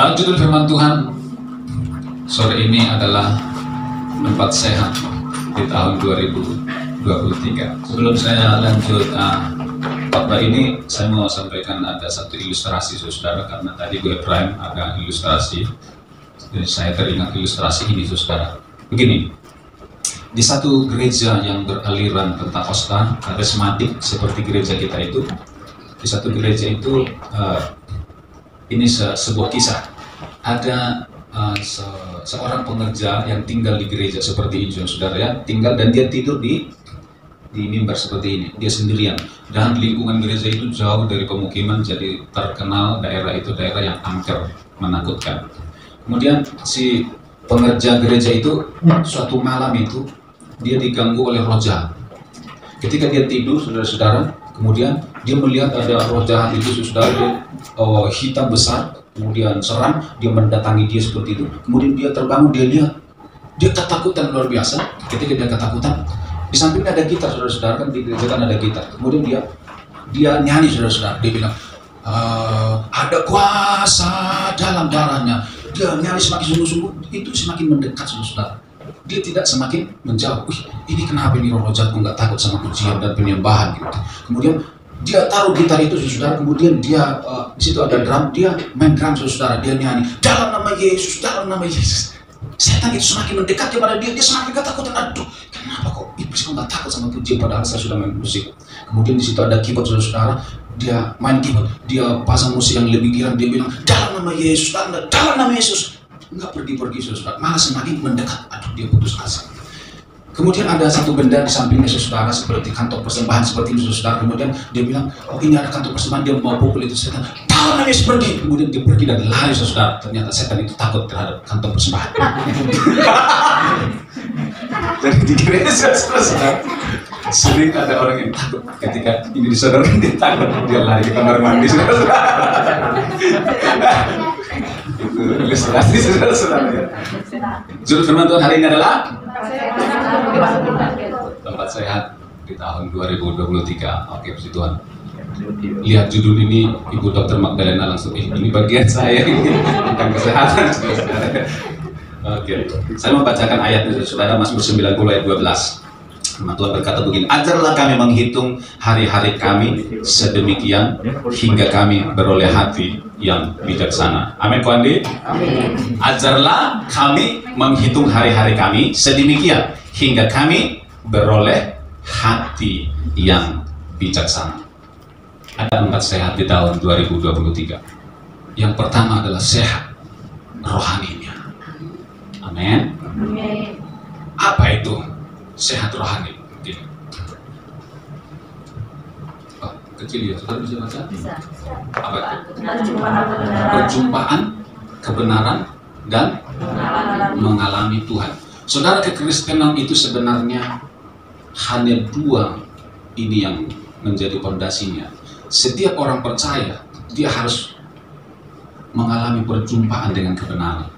Judul firman Tuhan sore ini adalah tempat sehat di tahun 2023. Sebelum saya lanjut khotbah ini, saya mau sampaikan ada satu ilustrasi saudara, karena tadi Bu Ibrahim ada ilustrasi, jadi saya teringat ilustrasi ini saudara. Begini, di satu gereja yang beraliran Pentakosta karismatik seperti gereja kita itu, di satu gereja itu ini sebuah kisah. Ada seorang pengerja yang tinggal di gereja seperti itu, saudara ya, tinggal dan dia tidur di mimbar seperti ini, dia sendirian. Dan lingkungan gereja itu jauh dari pemukiman, jadi terkenal daerah itu daerah yang angker, menakutkan. Kemudian si pengerja gereja itu suatu malam itu dia diganggu oleh roh jahat. Ketika dia tidur, saudara-saudara, kemudian dia melihat ada roh jahat itu, saudara, dia hitam besar, kemudian seram, dia mendatangi dia seperti itu. Kemudian dia terbangun, dia lihat, dia ketakutan luar biasa. Ketika dia ketakutan, di sampingnya ada gitar, saudara-saudara, kan di gereja kan ada gitar. Kemudian dia nyanyi, saudara-saudara, dia bilang, ada kuasa dalam darahnya. Dia nyanyi semakin sungguh-sungguh, itu semakin mendekat, saudara-saudara. Dia tidak semakin menjauh. Ini kenapa ini roh jahat nggak takut sama pujian dan penyembahan gitu. Kemudian dia taruh gitar itu, saudara. Kemudian dia di situ ada drum, dia main drum, saudara. Dia nyanyi dalam nama Yesus, dalam nama Yesus. Setan itu semakin mendekat kepada dia, dia semakin ketakutan. Aduh, kenapa kok iblis nggak takut sama pujian padahal saya sudah main musik. Kemudian di situ ada keyboard, saudara. Dia main keyboard, dia pasang musik yang lebih girang. Dia bilang dalam nama Yesus, dalam nama Yesus. Enggak pergi-pergi, saudara, malah semakin mendekat. Aduh, dia putus asa. Kemudian ada satu benda di sampingnya, saudara, seperti kantong persembahan seperti itu, saudara. Kemudian dia bilang, oh ini ada kantong persembahan, dia mau pukul itu setan. Dalam nama Yesus, pergi. Kemudian dia pergi dan lari, saudara. Ternyata setan itu takut terhadap kantong persembahan. Jadi di gereja, saudara, sering ada orang yang takut ketika ini disodorkan, dia takut, dia lari ke kamar mandi, saudara. Itu ilustrasi, saudara-saudara. Judul firman Tuhan hari ini adalah tempat sehat di tahun 2023. Oke, puji Tuhan. Lihat judul ini, Ibu Dr. Magdalena langsung, ini bagian saya ini tentang kesehatan. Oke, saya membacakan ayatnya, saudara, Mazmur 90 ayat 12. Tuhan berkata begini, ajarlah kami menghitung hari-hari kami sedemikian hingga kami beroleh hati yang bijaksana. Amin, Ko Andi? Amin. Ajarlah kami menghitung hari-hari kami sedemikian hingga kami beroleh hati yang bijaksana. Ada 4 sehat di tahun 2023. Yang pertama adalah sehat rohaninya. Amin. Amin. Apa itu sehat rohani? Oh, kecil ya, saudara bisa baca? Bisa. Apa itu? Perjumpaan kebenaran dan mengalami Tuhan. Saudara, kekristenan itu sebenarnya hanya 2 ini yang menjadi pondasinya. Setiap orang percaya, dia harus mengalami perjumpaan dengan kebenaran.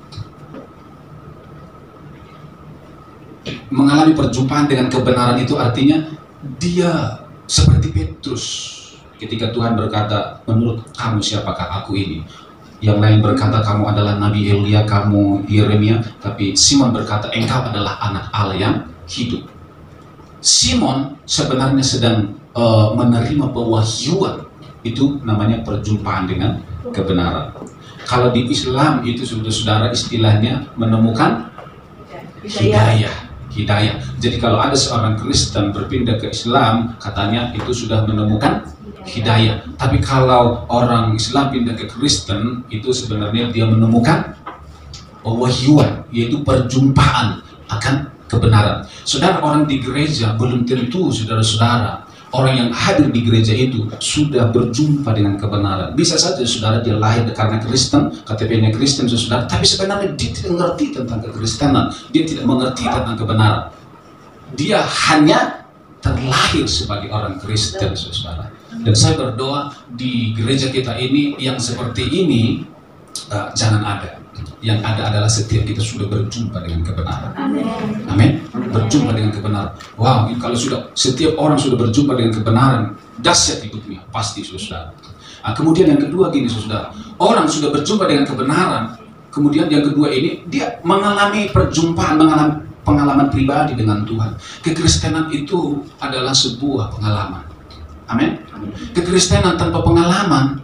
Mengalami perjumpaan dengan kebenaran itu artinya dia seperti Petrus ketika Tuhan berkata, menurut kamu siapakah aku ini? Yang lain berkata, kamu adalah Nabi Elia, kamu Yeremia. Tapi Simon berkata, engkau adalah anak Allah yang hidup. Simon sebenarnya sedang menerima pewahyuan, itu namanya perjumpaan dengan kebenaran. Kalau di Islam itu, saudara, istilahnya menemukan hidayah. Jadi kalau ada seorang Kristen berpindah ke Islam, katanya itu sudah menemukan hidayah. Tapi kalau orang Islam pindah ke Kristen, itu sebenarnya dia menemukan pewahyuan, yaitu perjumpaan akan kebenaran. Saudara, orang di gereja belum tentu, saudara-saudara, orang yang hadir di gereja itu sudah berjumpa dengan kebenaran. Bisa saja, saudara, dia lahir karena Kristen, KTP-nya Kristen, saudara, tapi sebenarnya dia tidak mengerti tentang kekristenan, dia tidak mengerti tentang kebenaran. Dia hanya terlahir sebagai orang Kristen, saudara. Dan saya berdoa di gereja kita ini yang seperti ini jangan ada. Yang ada adalah setiap kita sudah berjumpa dengan kebenaran. Amin. Berjumpa dengan kebenaran. Wow, kalau sudah setiap orang sudah berjumpa dengan kebenaran, dahsyat hidupnya pasti, saudara. Nah, kemudian yang kedua gini saudara, orang sudah berjumpa dengan kebenaran, kemudian yang kedua ini dia mengalami perjumpaan, mengalami pengalaman pribadi dengan Tuhan. Kekristenan itu adalah sebuah pengalaman. Amin. Kekristenan tanpa pengalaman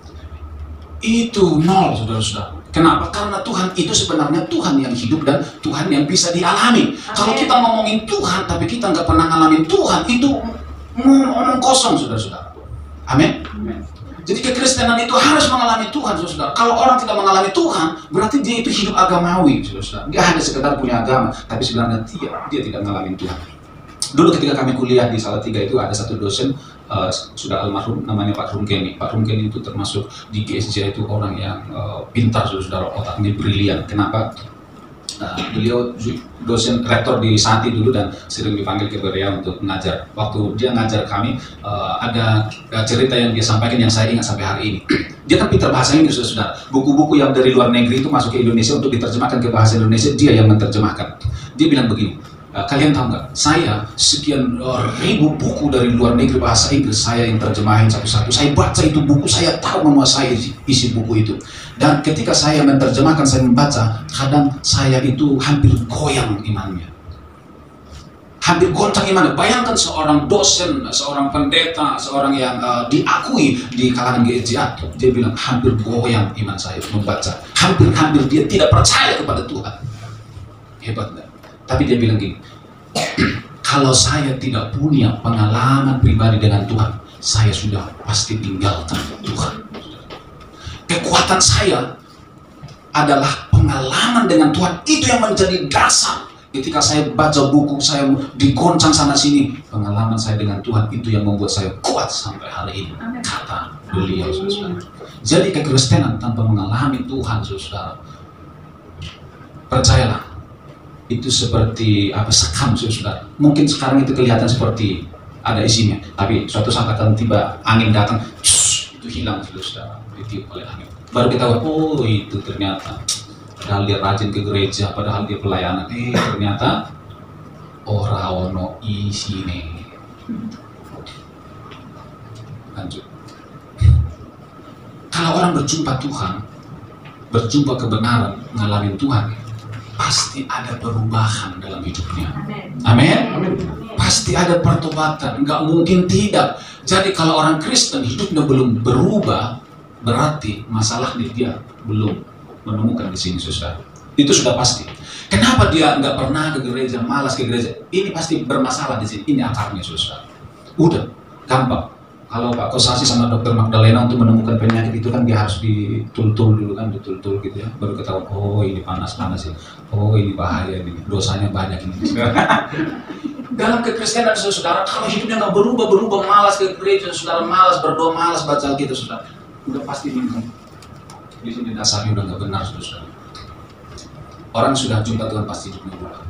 itu nol, saudara-saudara. Kenapa? Karena Tuhan itu sebenarnya Tuhan yang hidup dan Tuhan yang bisa dialami. Kalau kita ngomongin Tuhan tapi kita nggak pernah ngalamin Tuhan, itu ngomong kosong, saudara-saudara. Amin. Jadi kekristenan itu harus mengalami Tuhan, saudara. Kalau orang tidak mengalami Tuhan, berarti dia itu hidup agamawi, saudara. Dia hanya sekedar punya agama, tapi sebenarnya dia tidak mengalami Tuhan. Dulu ketika kami kuliah di Salatiga itu ada satu dosen, sudah almarhum, namanya Pak Rumkeni. Pak Rumkeni itu termasuk di GSJ itu orang yang pintar, saudara, otaknya brilian. Kenapa? Beliau dosen rektor di Sati dulu dan sering dipanggil ke Berea untuk mengajar. Waktu dia ngajar kami, ada cerita yang dia sampaikan yang saya ingat sampai hari ini. Dia kan pintar bahasa Inggris, saudara. Buku-buku yang dari luar negeri itu masuk ke Indonesia untuk diterjemahkan ke bahasa Indonesia, dia yang menerjemahkan. Dia bilang begini, kalian tahu nggak? Saya sekian ribu buku dari luar negeri bahasa Inggris saya yang terjemahin satu-satu. Saya baca itu buku, saya tahu menguasai isi buku itu. Dan ketika saya menerjemahkan, saya membaca, kadang saya itu hampir goyang imannya. Hampir goncang imannya. Bayangkan seorang dosen, seorang pendeta, seorang yang diakui di kalangan GSJ, dia bilang hampir goyang iman saya membaca. Hampir dia tidak percaya kepada Tuhan. Hebat nggak? Tapi dia bilang gini, kalau saya tidak punya pengalaman pribadi dengan Tuhan, saya sudah pasti tinggalkan Tuhan. Kekuatan saya adalah pengalaman dengan Tuhan. Itu yang menjadi dasar. Ketika saya baca buku, saya digoncang sana sini. Pengalaman saya dengan Tuhan itu yang membuat saya kuat sampai hari ini. Kata beliau, saudara. Jadi kekristenan tanpa mengalami Tuhan, saudara, percayalah, itu seperti sekam, saudara. Mungkin sekarang itu kelihatan seperti ada isinya, tapi suatu saat akan tiba angin datang, itu hilang, saudara, ditiup oleh angin. Baru kita tahu, oh itu ternyata, padahal dia rajin ke gereja, padahal dia pelayanan, ternyata ora ono isine. Lanjut. Kalau orang berjumpa Tuhan, berjumpa kebenaran, ngalamin Tuhan, pasti ada perubahan dalam hidupnya. Amin. Pasti ada pertobatan, nggak mungkin tidak. Jadi kalau orang Kristen hidupnya belum berubah, berarti masalahnya dia belum menemukan di sini, saudara. Itu sudah pasti. Kenapa dia nggak pernah ke gereja, malas ke gereja? Ini pasti bermasalah di sini. Ini akarnya, saudara. Udah, gampang. Kalau Pak Kosasi sama Dokter Magdalena untuk menemukan penyakit itu kan dia harus ditul-tul dulu kan, ditul-tul gitu ya. Baru ketahuan, oh ini panas-panas ya. Oh ini bahaya ini, dosanya banyak ini. Dalam kekristenan, saudara, kalau hidupnya nggak berubah, malas ke gereja, saudara, malas berdoa, malas baca Alkitab, saudara, udah pasti bingung. Di sini dasarnya udah nggak benar, saudara. Orang sudah jumpa Tuhan pasti hidupnya berubah.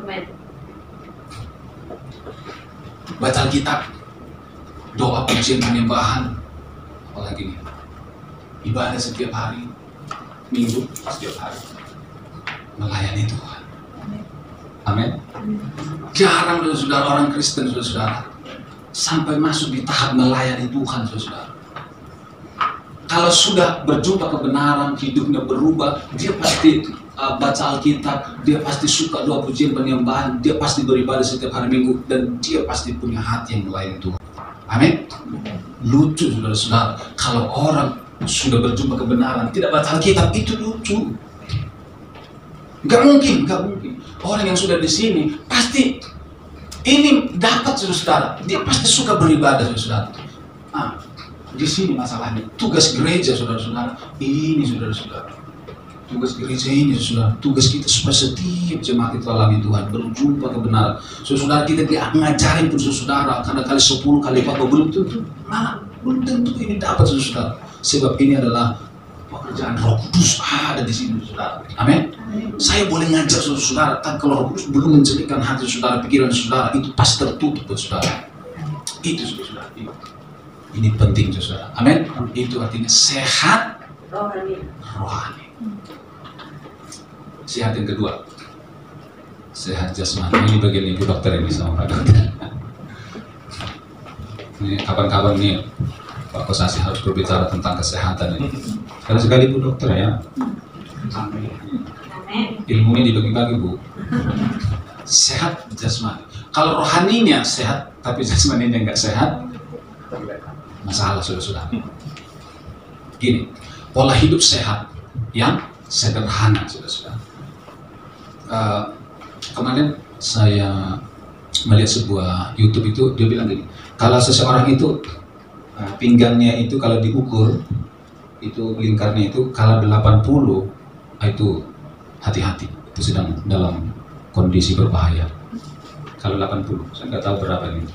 Baca Alkitab, doa, pujian, penyembahan, apalagi nih, ibadah setiap hari, minggu setiap hari, melayani Tuhan. Amin. Jarang, saudara, orang Kristen, saudara, sampai masuk di tahap melayani Tuhan, saudara. Kalau sudah berjumpa kebenaran, hidupnya berubah, dia pasti baca Alkitab, dia pasti suka doa, pujian, penyembahan, dia pasti beribadah setiap hari minggu, dan dia pasti punya hati yang melayani Tuhan. Amin. Lucu, saudara-saudara, kalau orang sudah berjumpa kebenaran tidak baca Alkitab, itu lucu. Gak mungkin. Orang yang sudah di sini pasti ini dapat, saudara. Dia pasti suka beribadah, saudara. Di sini masalahnya tugas gereja, saudara-saudara. Ini, saudara-saudara, tugas gereja ini, saudara. Tugas kita supaya setiap jemaat itu alami Tuhan, berjumpa kebenaran. Saudara, kita ngajarin pun, saudara, kadang kali 10 kali 40 belum tentu, belum tentu ini dapat, saudara. Sebab ini adalah pekerjaan Roh Kudus ada di sini, saudara. Amin. Saya boleh ngajak saudara, tapi kalau Roh Kudus belum menjadikan hati saudara, pikiran saudara, itu pasti tertutup, saudara. Itu, saudara. Ini penting, saudara. Amin. Itu artinya sehat rohani. Sehat yang kedua, sehat jasmani. Ini bagian ibu dokter ini sama Pak Dokter. Ini kapan-kapan nih Pak Kosasi harus berbicara tentang kesehatan ini. Karena sekali Bu dokter ya. Ilmunya dibagi-bagi Bu. Sehat jasmani. Kalau rohaninya sehat, tapi jasmaninya nggak sehat, masalah sudah. Gini, pola hidup sehat yang sederhana sudah. Kemarin saya melihat sebuah YouTube itu, dia bilang gini, kalau seseorang itu pinggangnya itu kalau diukur itu lingkarnya itu kalau 80 itu hati-hati, itu sedang dalam kondisi berbahaya. Kalau 80, saya nggak tahu berapa ini.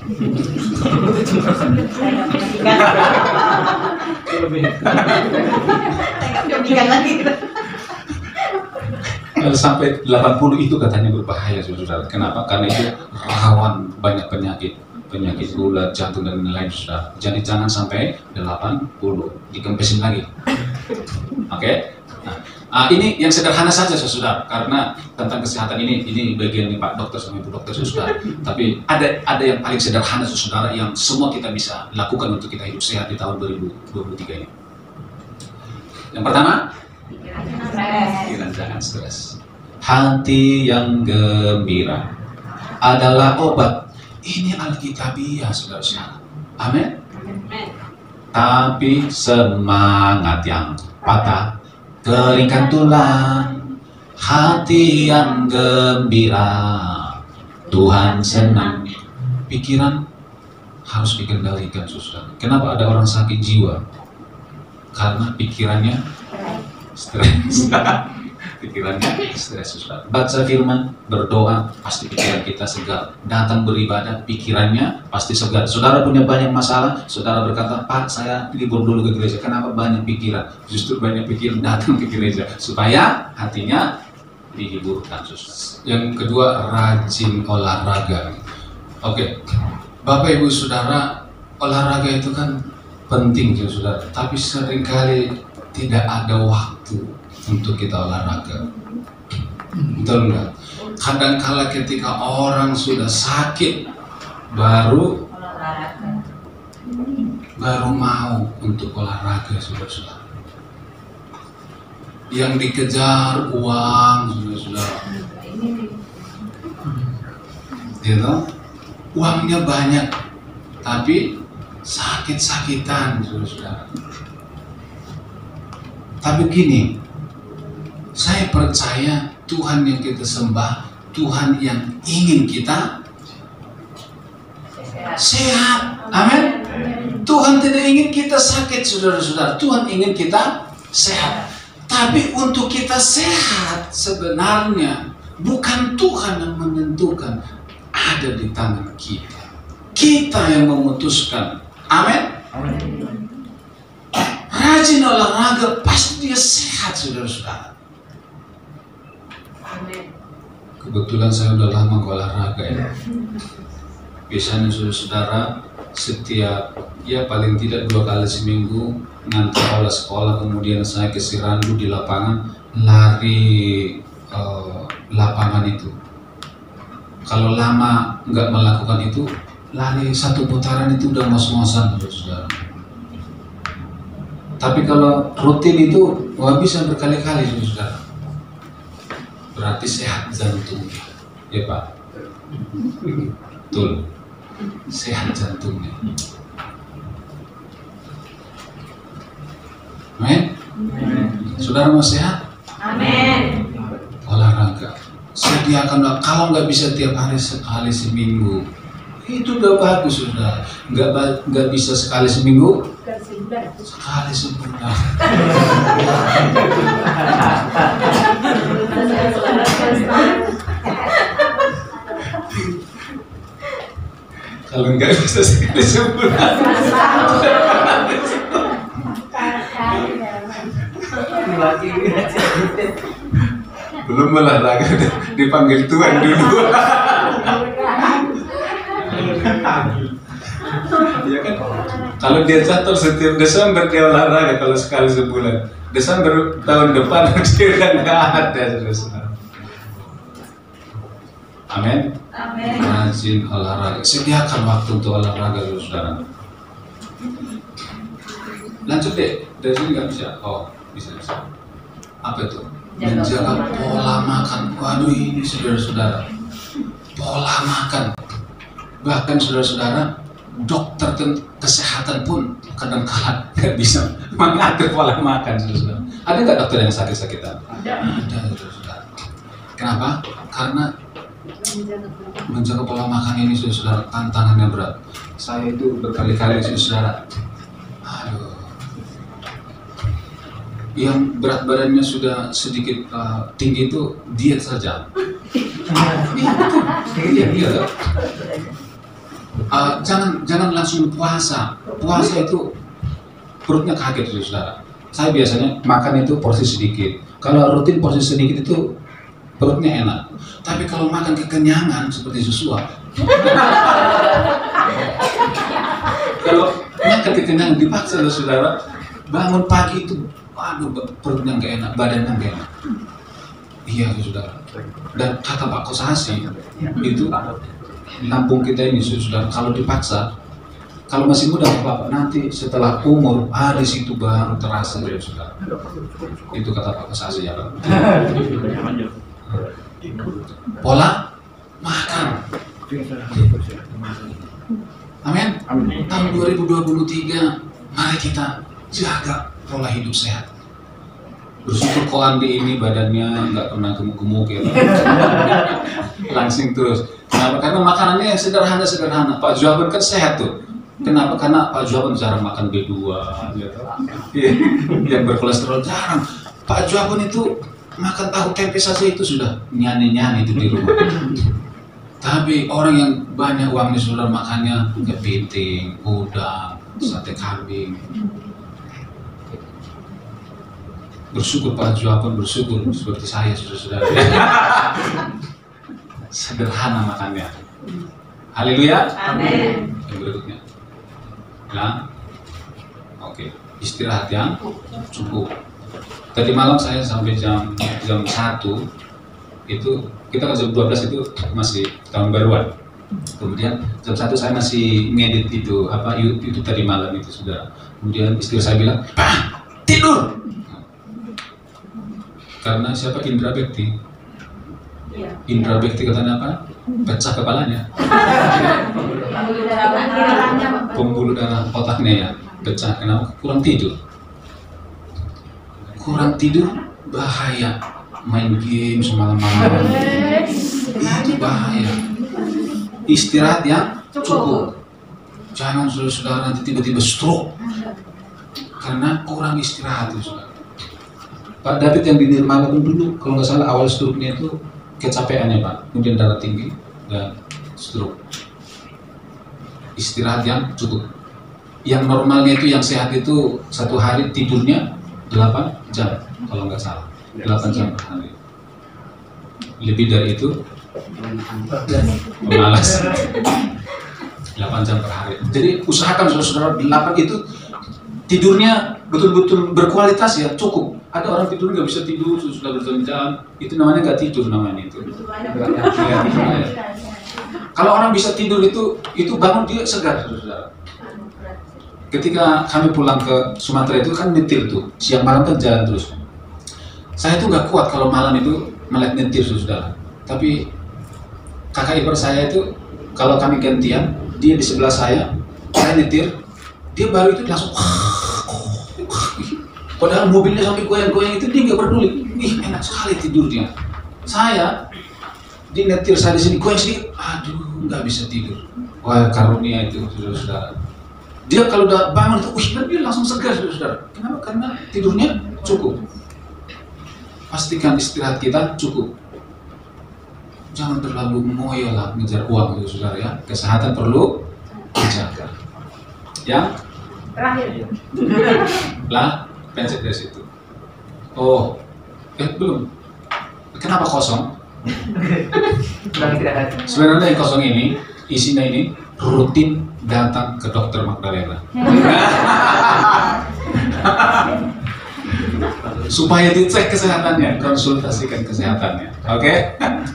Kalau sampai 80 itu katanya berbahaya, saudara. Kenapa? Karena itu rawan banyak penyakit gula, jantung dan lain-lain, saudara. Jadi jangan sampai 80, dikempesin lagi. Oke? Nah, ini yang sederhana saja, saudara. Karena tentang kesehatan ini bagian Pak Dokter sama Ibu Dokter, saudara. Tapi ada yang paling sederhana, saudara, yang semua kita bisa lakukan untuk kita hidup sehat di tahun 2023 ini. Yang pertama, pikiran jangan stres. Hati yang gembira adalah obat. Ini alkitabiah, saudara-saudara. Amin. Tapi semangat yang patah, keringkan tulang. Hati yang gembira, Tuhan senang. Pikiran harus dikendalikan, saudara. Kenapa ada orang sakit jiwa? Karena pikirannya stres. Pikirannya stres, saudara. Baca firman, berdoa, pasti pikiran kita segar. Datang beribadah, pikirannya pasti segar. Saudara punya banyak masalah, saudara berkata, Pak, saya libur dulu ke gereja. Kenapa banyak pikiran? Justru banyak pikiran datang ke gereja supaya hatinya dihiburkan, saudara. Yang kedua, rajin olahraga. Oke, Bapak Ibu Saudara, olahraga itu kan penting, saudara. Tapi seringkali tidak ada waktu untuk kita olahraga. Betul nggak? Kadang-kala ketika orang sudah sakit baru mau untuk olahraga, saudara-saudara. Yang dikejar uang, saudara-saudara. Gitu? Uangnya banyak, tapi sakit-sakitan, saudara-saudara. Tapi gini, saya percaya Tuhan yang kita sembah, Tuhan yang ingin kita sehat. Amin. Tuhan tidak ingin kita sakit, saudara-saudara. Tuhan ingin kita sehat. Tapi untuk kita sehat sebenarnya bukan Tuhan yang menentukan, ada di tangan kita. Kita yang memutuskan. Amin. Rajin olahraga, pasti dia sehat, saudara-saudara. Kebetulan saya udah lama olahraga ya. Biasanya saudara-saudara setiap paling tidak 2 kali seminggu ngantar oleh sekolah, kemudian saya ke Sirandu di lapangan lari lapangan itu. Kalau lama nggak melakukan itu, lari 1 putaran itu udah ngos-ngosan, saudara. Tapi kalau rutin itu wah bisa berkali-kali, saudara. Berarti sehat jantungnya, ya Pak. Betul, sehat jantungnya. Amin. Saudara mau sehat? Amin. Olahraga. Sediakanlah, kalau nggak bisa tiap hari, sekali seminggu. Itu udah bagus, saudara. Nggak bisa sekali seminggu, sekali sebulan. Kalau nggak bisa sekali sebulan, belum olahraga dipanggil Tuhan dulu. Ya kan? Kalau dia catur setiap Desember dia olahraga, kalau sekali sebulan. Desember tahun depan dia udah nggak ada, saudara. Amin. Rajin olahraga, sediakan waktu untuk olahraga, saudara. Lanjut deh, dari sini nggak bisa. Oh, bisa. Apa itu? Menjaga pola makan. Waduh, ini saudara-saudara, pola makan. Bahkan saudara-saudara, dokter kesehatan pun kadang-kala nggak bisa mengatur pola makan, saudara. Ada nggak dokter yang sakit-sakitan? Ada, saudara. Kenapa? Karena menjaga pola makan ini, saudara, tantangannya berat. Saya itu berkali-kali, saudara. Aduh. Yang berat badannya sudah sedikit tinggi itu diet saja. Iya. Jangan langsung puasa. Puasa itu perutnya kaget, saudara. Saya biasanya makan itu porsi sedikit. Kalau rutin porsi sedikit itu perutnya enak. Tapi kalau makan kekenyangan seperti Joshua, kalau makan kekenyangan dipaksa, saudara, bangun pagi itu, waduh, perutnya nggak enak, badannya nggak enak. Iya, saudara. Dan kata Pak Kosasi itu di kampung kita ini, saudara, kalau dipaksa, kalau masih muda Bapak, nanti setelah umur, di situ baru terasa, saudara. Itu kata Pak Kosasi, ya Pak. Pola makan. Amin. Tahun 2023, mari kita jaga pola hidup sehat. Bersyukur kok Andi ini badannya nggak pernah gemuk-gemuk ya, langsing terus. Kenapa? Karena makanannya sederhana. Pak Juaban kan sehat tuh. Kenapa? Karena Pak Juaban jarang makan B2, gitu. Yang berkolesterol jarang. Pak Juaban itu makan tahu tempe saja itu sudah nyanyi itu di rumah. Tapi orang yang banyak uangnya, saudara, makannya kepiting, udang, sate kambing. Bersyukur Pak Juapan, bersyukur seperti saya, saudara-saudara. Sederhana makannya. Haleluya. Amin. Yang berikutnya. Nah, oke. Istirahat yang cukup. Tadi malam saya sampai jam 1 itu, kita kan jam 12 itu masih tahun baruan. Kemudian jam 1 saya masih ngedit itu YouTube tadi malam itu, saudara. Kemudian istri saya bilang, "Pak, tidur." Karena siapa? Indra Bekti. Indra Bekti katanya apa? Pecah kepalanya. Pembuluh darah otaknya ya pecah. Kenapa? Kurang tidur. Kurang tidur bahaya. Main game semalam-malam itu bahaya. Istirahat yang cukup. Jangan saudara nanti tiba-tiba stroke karena kurang istirahat, saudara. Pak David yang di Nirmala dulu, kalau nggak salah awal stroke-nya itu kecapeannya, Pak, kemudian darah tinggi dan stroke. Istirahat yang cukup. Yang normalnya itu, yang sehat itu satu hari tidurnya 8 jam kalau nggak salah, 8 jam per hari. Lebih dari itu malas. 8 jam per hari. Jadi usahakan saudara 8 itu tidurnya betul-betul berkualitas ya, cukup. Ada orang tidur nggak bisa tidur sudah berjam-jam, itu namanya nggak tidur namanya itu. Kalau orang bisa tidur itu bangun dia segar, saudara. Ketika kami pulang ke Sumatera itu kan nyetir tuh, siang malam kan jalan terus. Saya tuh nggak kuat kalau malam itu melek nyetir, saudara. Tapi kakak ipar saya itu kalau kami gantian, dia di sebelah saya nyetir, dia baru itu langsung. Padahal mobilnya sampai goyang-goyang itu dia nggak peduli. Enak sekali tidurnya. Saya di nyetir, saya di sini goyang sedikit, aduh nggak bisa tidur. Wah, karunia itu, saudara. Dia kalau udah bangun itu, dia langsung segar, saudara. Kenapa? Karena tidurnya cukup. Pastikan istirahat kita cukup. Jangan terlalu ngoyo lah ngejar uang, saudara ya. Kesehatan perlu dijaga. Yang terakhir lah, pencet dari situ. Oh, belum. Kenapa kosong? Sebenarnya yang kosong ini, isinya ini rutin datang ke dokter Magdalena. Supaya dicek kesehatannya, konsultasikan kesehatannya. Oke?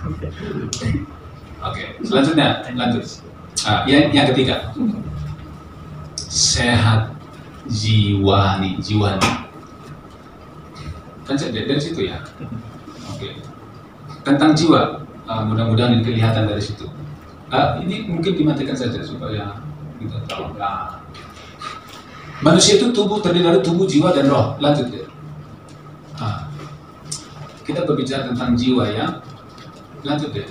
Oke, selanjutnya lanjut. Yang ketiga, sehat jiwa nih. Kan dari situ ya. Oke. Tentang jiwa, mudah-mudahan ini kelihatan dari situ. Ini mungkin dimatikan saja supaya kita tahu. Manusia itu terdiri dari tubuh, jiwa, dan roh. Lanjut ya. Kita berbicara tentang jiwa ya. Lanjut ya.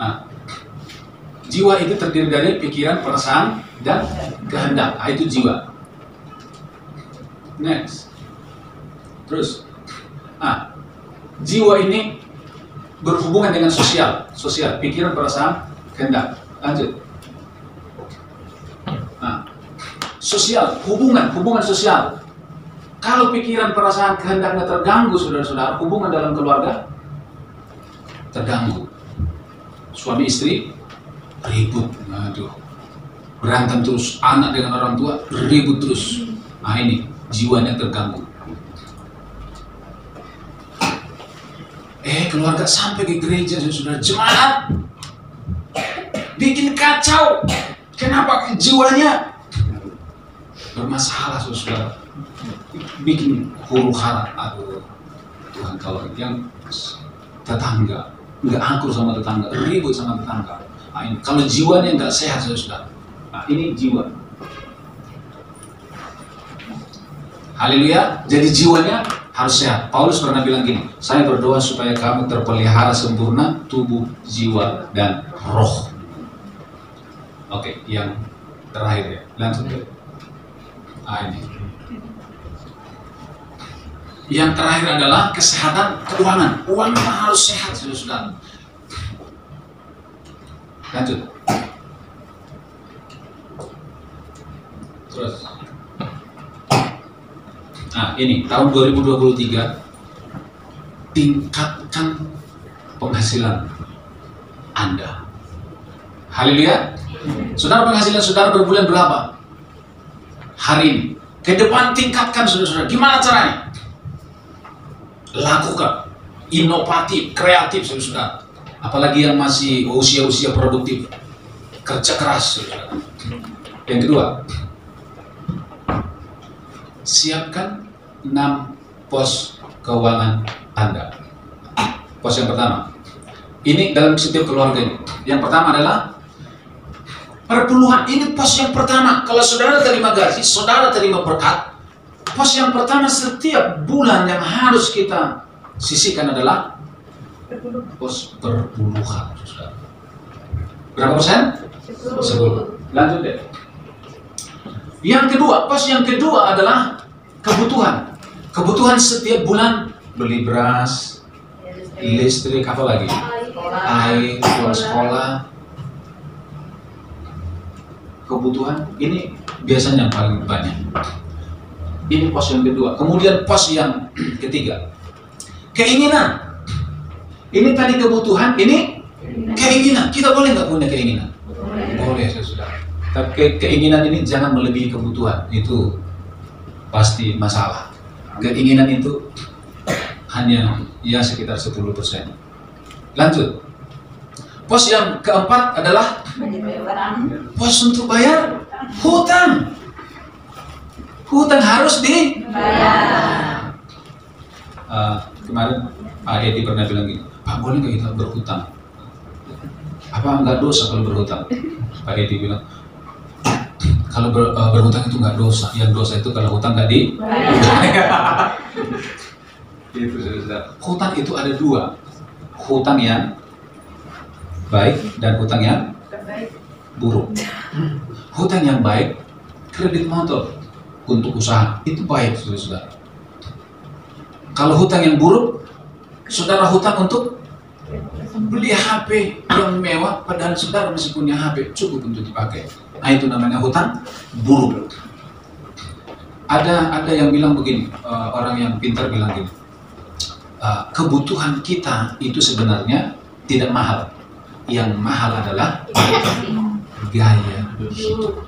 Jiwa itu terdiri dari pikiran, perasaan, dan kehendak. Itu jiwa. Next. Terus. Jiwa ini berhubungan dengan sosial, pikiran, perasaan, kehendak. Lanjut. Sosial, hubungan sosial. Kalau pikiran, perasaan, kehendaknya terganggu, saudara-saudara, hubungan dalam keluarga terganggu. Suami istri ribut, berantem terus, anak dengan orang tua ribut terus. Ini jiwanya terganggu. Keluarga sampai ke gereja, saudara, jemaat bikin kacau. Kenapa? Jiwanya bermasalah, saudara. Bikin huru hara. Tuhan, kalau yang tetangga nggak akur sama tetangga, ribut sama tetangga. Ini kalau jiwanya nggak sehat, saudara. Ini jiwa. Haleluya. Jadi jiwanya harus sehat. Paulus pernah bilang gini, saya berdoa supaya kamu terpelihara sempurna tubuh, jiwa, dan roh. Oke, yang terakhir ya. Lanjut ya. Ini. Yang terakhir adalah kesehatan keuangan. Uangnya harus sehat, saudara. Lanjut. Terus. Ini tahun 2023, tingkatkan penghasilan Anda. Haleluya. Saudara, penghasilan saudara berbulan berapa? Hari ini. Ke depan tingkatkan, saudara-saudara. Gimana caranya? Lakukan. Inovatif, kreatif, saudara-saudara. Apalagi yang masih usia-usia produktif. Kerja keras, saudara. Yang kedua, siapkan 6 pos keuangan Anda. Pos yang pertama, ini dalam setiap keluarga ini. Yang pertama adalah perpuluhan. Ini pos yang pertama. Kalau saudara terima gaji, saudara terima berkat, pos yang pertama setiap bulan yang harus kita sisihkan adalah pos perpuluhan. Berapa persen? 10. Lanjut deh. Yang kedua, pos yang kedua adalah kebutuhan. Kebutuhan setiap bulan, beli beras, listrik, apa lagi? Air, uang sekolah. Kebutuhan ini biasanya paling banyak. Ini pos yang kedua. Kemudian pos yang ketiga, keinginan. Ini tadi kebutuhan, ini keinginan. Kita boleh nggak punya keinginan? Boleh, saudara. Tapi keinginan ini jangan melebihi kebutuhan. Itu pasti masalah. Keinginan itu hanya sekitar 10%. Lanjut. Pos yang keempat adalah pos untuk bayar hutang. Hutang harus dibayar. Kemarin Pak Edi pernah bilang gini, Pak, boleh nggak kita berhutang? Apa nggak dosa kalau berhutang? Pak Edi bilang, kalau berhutang itu nggak dosa. Yang dosa itu kalau hutang nggak dibayar. Itu sudah. Hutang itu ada dua, hutang yang baik dan hutang yang buruk. Hutang yang baik, kredit motor untuk usaha, itu baik, saudara. Kalau hutang yang buruk, saudara hutang untuk beli HP yang mewah, padahal saudara masih punya HP cukup untuk dipakai. Itu namanya hutang buruk. Ada yang bilang begini, orang yang pintar bilang gini, kebutuhan kita itu sebenarnya tidak mahal. Yang mahal adalah gaya hidup.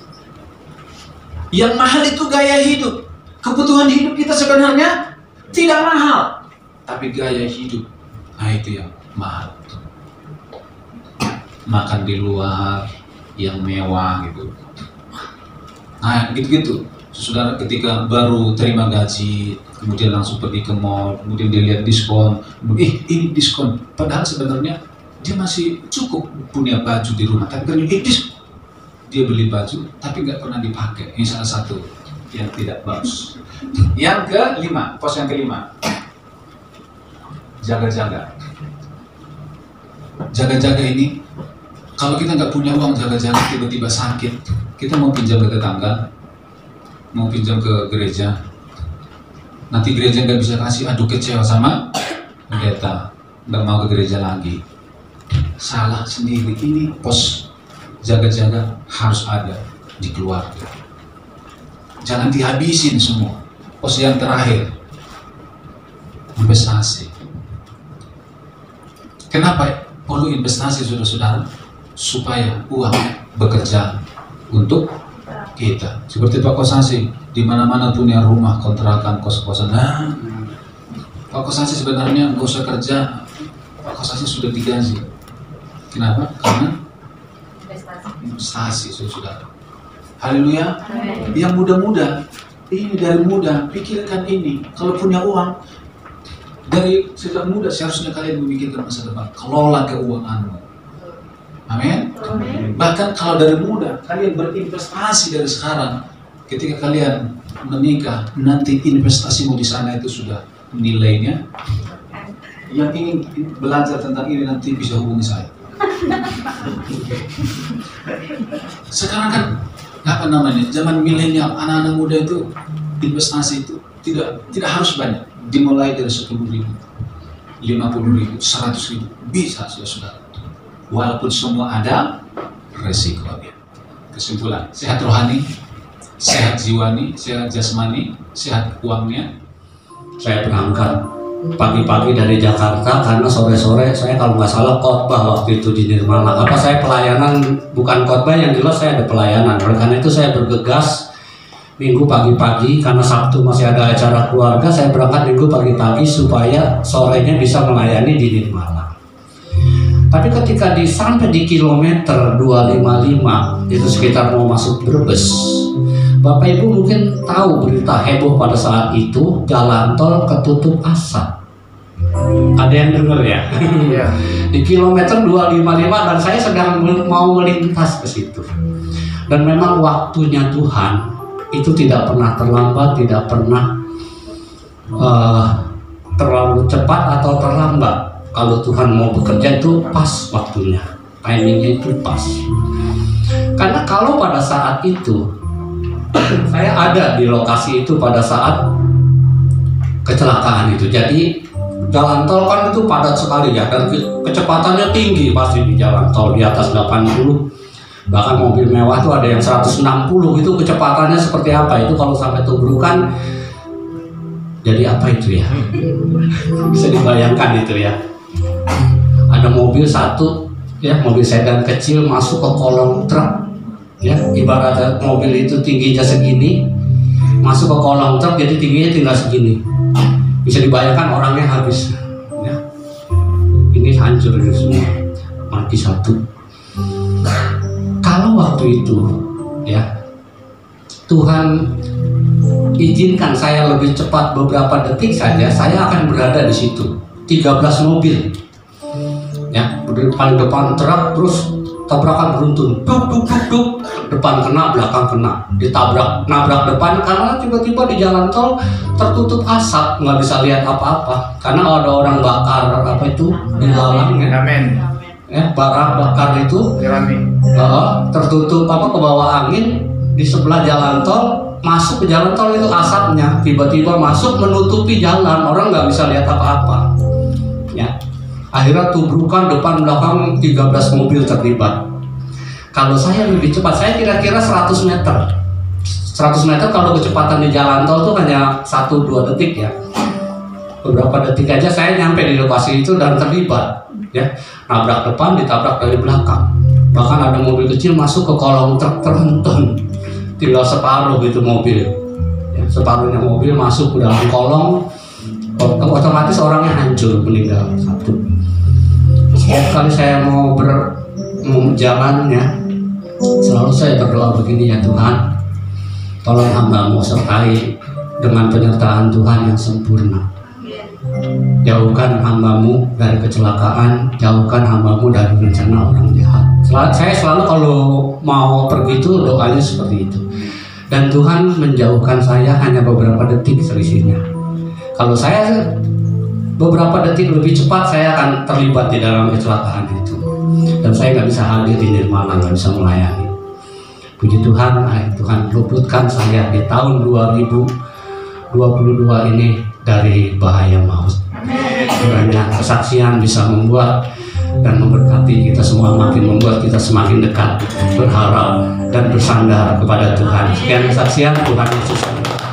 Yang mahal itu gaya hidup. Kebutuhan hidup kita sebenarnya tidak mahal, tapi gaya hidup, itu yang mahal. Makan di luar yang mewah gitu. Gitu-gitu. Saudara ketika baru terima gaji, kemudian langsung pergi ke mall, kemudian dia lihat diskon, ini diskon. Padahal sebenarnya dia masih cukup punya baju di rumah, tapi kan diskon. Dia beli baju, tapi nggak pernah dipakai. Ini salah satu yang tidak bagus. Yang kelima, pos yang kelima, jaga-jaga. Jaga-jaga ini, kalau kita nggak punya uang jaga-jaga, tiba-tiba sakit, kita mau pinjam ke tetangga, mau pinjam ke gereja, nanti gereja nggak bisa kasih, aduh kecewa sama pendeta, nggak mau ke gereja lagi. Salah sendiri. Ini pos jaga-jaga harus ada di keluarga. Jangan dihabisin semua. Pos yang terakhir, investasi. Kenapa perlu investasi, saudara-saudara? Supaya uang bekerja untuk kita. Seperti Pak Kosasi, di mana-mana punya rumah, kontrakan, kos-kosan. Nah, Pak Kosasi sebenarnya nggak usah kerja, Pak Kosasi sudah digaji. Kenapa? Karena investasi, saudara. Haleluya. Yang muda-muda, ini dari muda, pikirkan ini. Kalau punya uang, dari sejak muda seharusnya kalian memikirkan masa depan. Kelola keuanganmu. Amin. Bahkan kalau dari muda kalian berinvestasi dari sekarang, ketika kalian menikah nanti investasimu di sana itu sudah nilainya. Yang ingin belajar tentang ini nanti bisa hubungi saya. Sekarang kan apa namanya, zaman milenial, anak-anak muda itu investasi itu tidak harus banyak, dimulai dari 10.000, 50.000, 100.000 bisa saudara. Walaupun semua ada resikonya. Kesimpulan, sehat rohani, sehat jiwani, sehat jasmani, sehat uangnya. Saya berangkat pagi-pagi dari Jakarta karena sore-sore saya kalau nggak salah khotbah waktu itu di Nirmala. Apa saya pelayanan, bukan khotbah, yang jelas saya ada pelayanan. Oleh karena itu saya bergegas Minggu pagi-pagi, karena Sabtu masih ada acara keluarga, saya berangkat Minggu pagi-pagi supaya sorenya bisa melayani di Nirmala. Tapi ketika sampai di kilometer 255, itu sekitar mau masuk Brebes, Bapak Ibu mungkin tahu berita heboh pada saat itu, jalan tol ketutup asap. Ada yang dengar ya? Yeah. Di kilometer 255 dan saya sedang mau melintas ke situ. Dan memang waktunya Tuhan itu tidak pernah terlambat, tidak pernah terlalu cepat atau terlambat. Kalau Tuhan mau bekerja itu pas waktunya, timingnya itu pas. Karena kalau pada saat itu saya ada di lokasi itu pada saat kecelakaan itu, jadi jalan tol kan itu padat sekali ya, dan kecepatannya tinggi pasti di jalan tol, di atas 80, bahkan mobil mewah itu ada yang 160, itu kecepatannya seperti apa itu kalau sampai tubrukan, jadi apa itu ya? Bisa dibayangkan itu ya. Ada mobil satu ya, mobil sedan kecil masuk ke kolong truk ya, ibaratnya mobil itu tingginya segini, masuk ke kolong truk jadi tingginya tinggal segini. Bisa dibayangkan orangnya habis ya. Ini hancur ini semua, mati satu. Kalau waktu itu ya Tuhan izinkan saya lebih cepat beberapa detik saja, saya akan berada di situ. 13 mobil ya, paling depan truk, terus tabrakan beruntun, duk duk duk duk, depan kena, belakang kena, nabrak depan, karena tiba-tiba di jalan tol tertutup asap, nggak bisa lihat apa-apa karena ada orang bakar apa itu di lalang ya. Amin. Ya, bara bakar itu tertutup apa, ke bawah angin di sebelah jalan tol, masuk ke jalan tol itu asapnya tiba-tiba masuk menutupi jalan, orang nggak bisa lihat apa-apa ya. Akhirnya tubrukan depan belakang 13 mobil terlibat. Kalau saya lebih cepat, saya kira-kira 100 meter. 100 meter kalau kecepatan di jalan tol itu hanya 1-2 detik ya. Beberapa detik aja saya nyampe di lokasi itu dan terlibat ya. Nabrak depan, ditabrak dari belakang. Bahkan ada mobil kecil masuk ke kolong truk tronton. Tinggal separuh gitu mobil. Ya, separuhnya mobil masuk ke dalam kolong, otomatis orangnya hancur, meninggal satu. Setiap kali saya mau berjalan ya, selalu saya berdoa begini, ya Tuhan, tolong hamba-Mu sertai dengan penyertaan Tuhan yang sempurna. Jauhkan hamba-Mu dari kecelakaan, jauhkan hamba-Mu dari rencana orang jahat. Saya selalu kalau mau pergi itu doanya seperti itu. Dan Tuhan menjauhkan saya hanya beberapa detik selisihnya. Kalau saya beberapa detik lebih cepat, saya akan terlibat di dalam kecelakaan itu. Dan saya nggak bisa hadir di Nirmala, nggak bisa melayani. Puji Tuhan, Tuhan luputkan saya di tahun 2022 ini dari bahaya maut. Kiranya kesaksian bisa membuat dan memberkati kita semua, makin membuat kita semakin dekat, berharap dan bersandar kepada Tuhan. Sekian kesaksian, Tuhan Yesus.